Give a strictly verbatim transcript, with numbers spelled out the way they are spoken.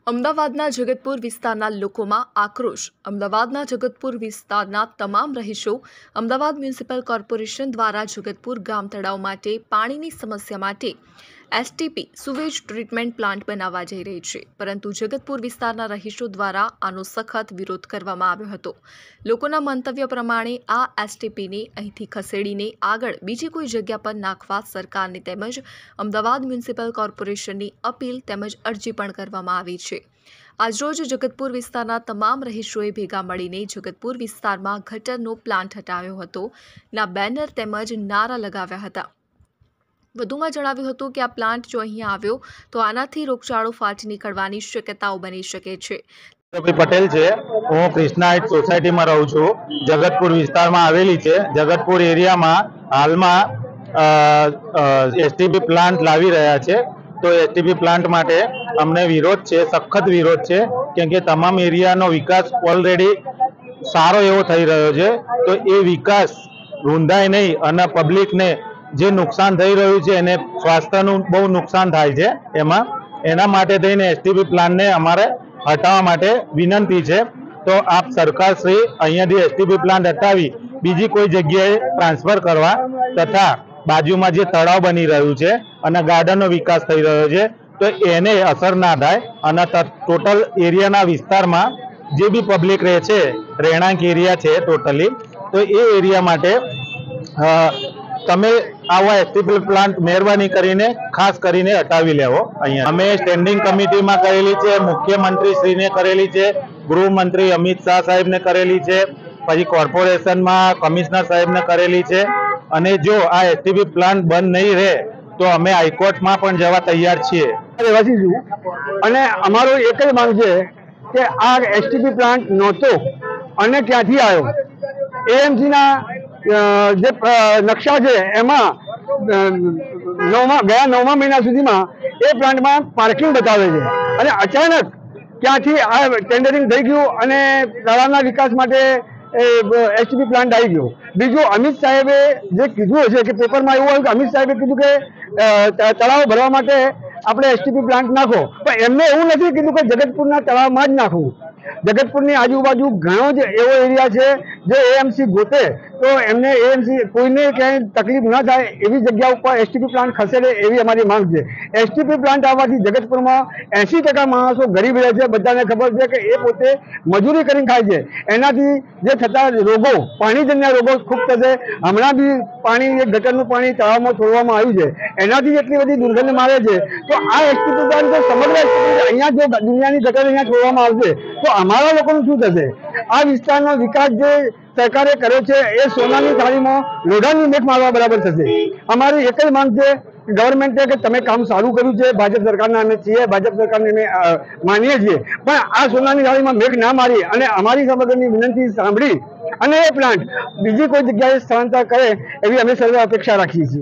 અમદાવાદના જગતપુર વિસ્તારના લોકોમાં આક્રોશ। અમદાવાદના જગતપુર વિસ્તારના તમામ રહીશો અમદાવાદ મ્યુનિસિપલ કોર્પોરેશન દ્વારા જગતપુર ગામ તળાવ માટે પાણીની સમસ્યા માટે એસટીપી સુવેજ ટ્રીટમેન્ટ પ્લાન્ટ બનાવવા જઈ રહી છે, પરંતુ જગતપુર વિસ્તારના રહીશો દ્વારા આનો સખત વિરોધ કરવામાં આવ્યો હતો। લોકોના મંતવ્ય પ્રમાણે આ એસટીપીને અહીંથી ખસેડીને આગળ બીજી કોઈ જગ્યા પર નાખવા સરકારને તેમજ અમદાવાદ મ્યુનિસિપલ કોર્પોરેશનની અપીલ તેમજ અરજી પણ કરવામાં આવી છે। આજરોજ જગતપુર વિસ્તારના તમામ રહીશોએ ભેગા મળીને જગતપુર વિસ્તારમાં ગટરનો પ્લાન્ટ હટાવ્યો હતો ના બેનર તેમજ નારા લગાવ્યા હતા। વધુમાં જણાવ્યું હતું કે આ પ્લાન્ટ જો અહીંયા આવ્યો તો આનાથી રોગચાળો ફાટી નીકળવાની શક્યતાઓ બની શકે છે। પટેલ છે, હું કૃષ્ણા હાઇટ્સ સોસાયટીમાં રહું છું। જગતપુર વિસ્તારમાં આવેલી છે। જગતપુર એરિયામાં હાલમાં એસટીપી પ્લાન્ટ લાવી રહ્યા છે, તો એસટીપી પ્લાન્ટ માટે અમને વિરોધ છે, સખત વિરોધ છે, કેમ કે તમામ એરિયાનો વિકાસ ઓલરેડી સારો એવો થઈ રહ્યો છે, તો એ વિકાસ રૂંધાય નહીં અને પબ્લિકને જે નુકસાન થઈ રહ્યું છે એને સ્વાસ્થ્યનું બહુ નુકસાન થાય છે। એમાં એના માટે થઈને એસટીપી પ્લાન્ટને અમારે હટાવવા માટે વિનંતી છે। તો આપ સરકાર શ્રી અહીંયાથી એસટીપી પ્લાન્ટ હટાવી બીજી કોઈ જગ્યાએ ટ્રાન્સફર કરવા તથા બાજુમાં જે તળાવ બની રહ્યું છે અને ગાર્ડનનો વિકાસ થઈ રહ્યો છે તો એને અસર ના થાય અને ટોટલ એરિયાના વિસ્તારમાં જે બી પબ્લિક રહે છે, રહેણાંક એરિયા છે ટોટલી, તો એ એરિયા માટે તમે આવા એસટીપી પ્લાન્ટ મહેરબાની કરીને ખાસ કરીને હટાવી લેવો। અહીંયા અમે સ્ટેન્ડિંગ કમિટીમાં કરેલી છે, મુખ્યમંત્રી શ્રીને કરેલી છે, ગૃહમંત્રી અમિત શાહ સાહેબને કરેલી છે, પછી કોર્પોરેશનમાં કમિશનર સાહેબને કરેલી છે, અને જો આ એસટીપી પ્લાન્ટ બંધ નહીં રહે તો અમે હાઈકોર્ટમાં પણ જવા તૈયાર છીએ। રહેવાસી છું અને અમારો એક જ માંગ છે કે આ એસટીપી પ્લાન્ટ નહોતો અને ક્યાંથી આવ્યો, એએમસીના જે નકશા છે એમાં નવમા ગયા નવમા મહિના સુધીમાં એ પ્લાન્ટમાં પાર્કિંગ બતાવે છે અને અચાનક ક્યાંથી આ ટેન્ડરિંગ થઈ ગયું અને તળાવના વિકાસ માટે એસટીપી પ્લાન્ટ આવી ગયો। બીજું, અમિત સાહેબે જે કીધું હશે કે પેપરમાં એવું આવ્યું કે અમિત સાહેબે કીધું કે તળાવ ભરવા માટે આપણે એસટીપી પ્લાન્ટ નાખો, પણ એમને એવું નથી કીધું કે જગતપુરના તળાવમાં જ નાખવું। જગતપુરની આજુબાજુ ઘણો જ એવો એરિયા છે જે એએમસી ગોતે તો એમને એએમસી કોઈને ક્યાંય તકલીફ ન થાય એવી જગ્યા ઉપર એસટીપી પ્લાન્ટ ખસેડે એવી અમારી માંગ છે। એસટીપી પ્લાન્ટ આવવાથી જગતપુરમાં એસી ટકા માણસો ગરીબ રહે છે, બધાને ખબર છે કે એ પોતે મજૂરી કરીને ખાય છે, એનાથી જે થતા રોગો પાણીજન્ય રોગો ખૂબ થશે। હમણાં બી પાણી ગટરનું પાણી તળાવમાં છોડવામાં આવ્યું છે, એનાથી એટલી બધી દુર્ગંધ મારે છે, તો આ એસટીપી પ્લાન્ટ તો સમગ્ર એસટીપી અહીંયા જો દુનિયાની ગટર અહીંયા છોડવામાં આવશે તો અમારા લોકોનું શું થશે? આ વિસ્તારનો વિકાસ જે સરકારે કર્યો છે એ સોનાની થાળીમાં લોઢાની મેટ મારવા બરાબર થશે। અમારી એક જ માંગ છે ગવર્મેન્ટે કે તમે કામ સારું કર્યું છે, ભાજપ સરકારના અમે છીએ, ભાજપ સરકારને અમે માનીએ છીએ, પણ આ સોનાની થાળીમાં મેઘ ના મારી અને અમારી સમગ્રની વિનંતી સાંભળી અને એ પ્લાન્ટ બીજી કોઈ જગ્યાએ સ્થળાંતર કરે એવી અમે સર્વે અપેક્ષા રાખીએ છીએ।